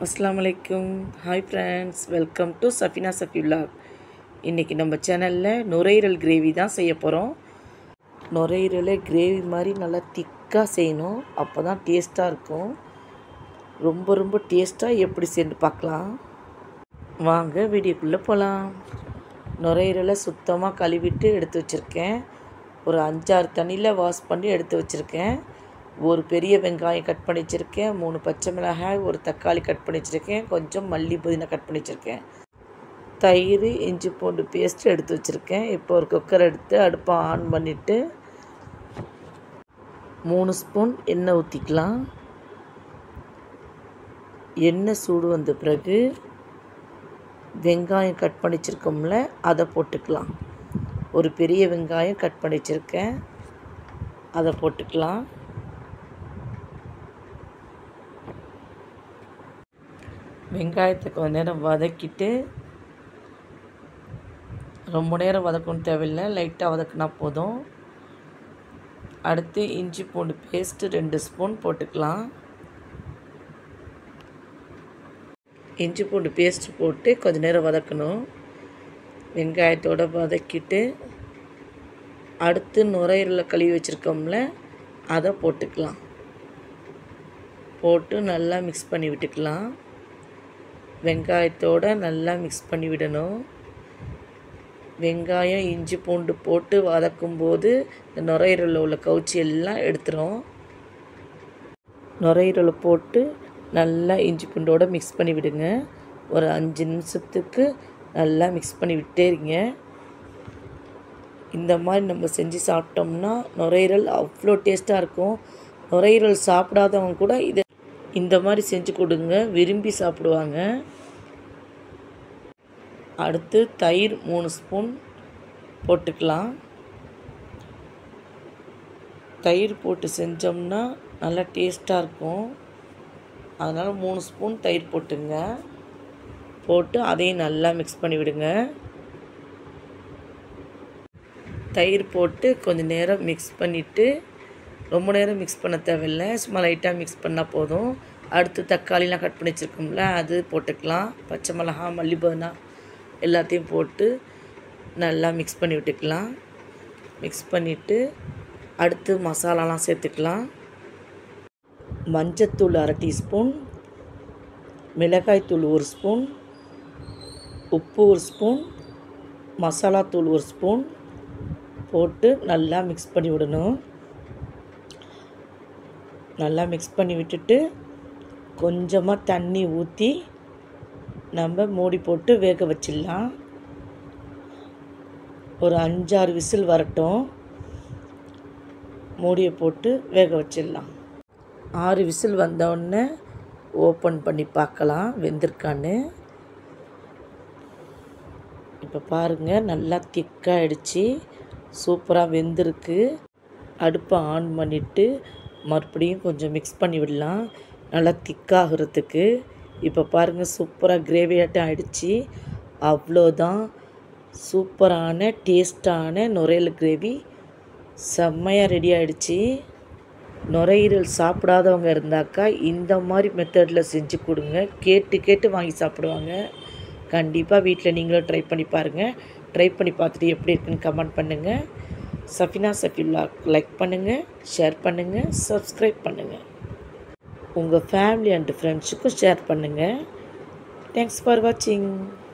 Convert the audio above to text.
அஸ்ஸலாமு அலைக்கும். Hi friends, welcome to Safina Safi vlog. இன்றைக்கி நம்ம சேனலில் நுரையீரல் கிரேவி தான் செய்ய போகிறோம். நுரையீரலை கிரேவி மாதிரி நல்லா திக்காக செய்யணும், அப்போ தான் டேஸ்ட்டாக இருக்கும். ரொம்ப டேஸ்ட்டாக எப்படி செய்யணும் பார்க்கலாம் வாங்க, வீடியோக்குள்ளே போகலாம். நுரையீரலை சுத்தமாக கழுவிட்டு எடுத்து வச்சுருக்கேன். ஒரு 5-6 தண்ணியில் வாஷ் பண்ணி எடுத்து வச்சுருக்கேன். ஒரு பெரிய வெங்காயம் கட் பண்ணி வச்சுருக்கேன், 3 பச்சை மிளகாய், ஒரு தக்காளி கட் பண்ணி வச்சுருக்கேன், கொஞ்சம் மல்லி புதினா கட் பண்ணி வச்சுருக்கேன், தயிர், இஞ்சி பூண்டு பேஸ்ட்டு எடுத்து வச்சுருக்கேன். இப்போ ஒரு குக்கர் எடுத்து அடுப்பை ஆன் பண்ணிவிட்டு 3 ஸ்பூன் எண்ணெய் ஊற்றிக்கலாம். எண்ணெய் சூடு வந்த பிறகு வெங்காயம் கட் பண்ணி வச்சுருக்கோம்ல, அதை போட்டுக்கலாம். ஒரு பெரிய வெங்காயம் கட் பண்ணி வச்சுருக்கேன், அதை போட்டுக்கலாம். வெங்காயத்தை கொஞ்ச நேரம் வதக்கிட்டு, ரொம்ப நேரம் வதக்கணும் தேவையில்லை, லைட்டாக வதக்கினா போதும். அடுத்து இஞ்சி பூண்டு பேஸ்ட்டு 2 ஸ்பூன் போட்டுக்கலாம். இஞ்சி பூண்டு பேஸ்ட்டு போட்டு கொஞ்ச நேரம் வதக்கணும். வெங்காயத்தோடு வதக்கிட்டு அடுத்து நுரையீரலை கழுவி வச்சுருக்கோம்ல, அதை போட்டுக்கலாம். போட்டு நல்லா மிக்ஸ் பண்ணி விட்டுக்கலாம். வெங்காயத்தோடு நல்லா மிக்ஸ் பண்ணி விடணும். வெங்காயம் இஞ்சி பூண்டு போட்டு வதக்கும்போது இந்த நுரையீரலில் உள்ள கவுச்சி எல்லாம் எடுத்துரும். நுரையீரலை போட்டு நல்லா இஞ்சி பூண்டோடு மிக்ஸ் பண்ணி விடுங்க. ஒரு 5 நிமிஷத்துக்கு நல்லா மிக்ஸ் பண்ணி விட்டே இருங்க. இந்த மாதிரி நம்ம செஞ்சு சாப்பிட்டோம்னா நுரையீரல் அவ்வளோ டேஸ்ட்டாக இருக்கும். நுரையீரல் சாப்பிடாதவங்க கூட இந்த மாதிரி செஞ்சு கொடுங்க, விரும்பி சாப்பிடுவாங்க. அடுத்து தயிர் 3 ஸ்பூன் போட்டுக்கலாம். தயிர் போட்டு செஞ்சோம்னா நல்லா டேஸ்ட்டாக இருக்கும். அதனால் 3 ஸ்பூன் தயிர் போட்டுங்க. போட்டு அதையும் நல்லா மிக்ஸ் பண்ணி விடுங்க. தயிர் போட்டு கொஞ்சம் நேரம் மிக்ஸ் பண்ணிவிட்டு, ரொம்ப நேரம் மிக்ஸ் பண்ண தேவையில்லை, சும்மா லைட்டாக மிக்ஸ் பண்ணால் போதும். அடுத்து தக்காளிலாம் கட் பண்ணி வச்சுருக்கோம்ல, அது போட்டுக்கலாம். பச்சை மிளகாய், மல்லி புதினா எல்லாத்தையும் போட்டு நல்லா மிக்ஸ் பண்ணி விட்டுக்கலாம். மிக்ஸ் பண்ணிவிட்டு அடுத்து மசாலாலாம் சேர்த்துக்கலாம். மஞ்சத்தூள் 1/2 டீஸ்பூன், மிளகாய்த்தூள் 1 ஸ்பூன், உப்பு 1 ஸ்பூன், மசாலாத்தூள் 1 ஸ்பூன் போட்டு நல்லா மிக்ஸ் பண்ணி விடணும். நல்லா மிக்ஸ் பண்ணி விட்டுட்டு கொஞ்சமாக தண்ணி ஊற்றி நம்ம மூடி போட்டு வேக வச்சிடலாம். ஒரு 5-6 விசில் வரட்டும். மூடியை போட்டு வேக வச்சிடலாம். 6 விசில் வந்தோடனே ஓப்பன் பண்ணி பார்க்கலாம் வெந்திருக்கான்னு. இப்போ பாருங்கள், நல்லா திக்காகிடுச்சு, சூப்பராக வெந்திருக்கு. அடுப்பை ஆன் பண்ணிவிட்டு மறுபடியும் கொஞ்சம் மிக்ஸ் பண்ணி விடலாம், நல்லா திக்காகிறதுக்கு. இப்போ பாருங்கள், சூப்பராக கிரேவியாட்டம் ஆகிடுச்சு. அவ்வளோதான், சூப்பரான டேஸ்டான நுரையீரல் கிரேவி செம்மையாக ரெடி ஆகிடுச்சு. நுரையீரல் சாப்பிடாதவங்க இருந்தாக்கா இந்த மாதிரி மெத்தடில் செஞ்சு கொடுங்க, கேட்டு வாங்கி சாப்பிடுவாங்க. கண்டிப்பாக வீட்டில் நீங்களும் ட்ரை பண்ணி பாருங்கள். ட்ரை பண்ணி பார்த்துட்டு எப்படி இருக்குன்னு கமெண்ட் பண்ணுங்கள். சஃபினா சஃபி விலாக் லைக் பண்ணுங்கள், ஷேர் பண்ணுங்கள், சப்ஸ்கிரைப் பண்ணுங்கள். உங்கள் ஃபேமிலி அண்ட் ஃப்ரெண்ட்ஸுக்கும் ஷேர் பண்ணுங்கள். தேங்க்ஸ் ஃபார் வாட்சிங்.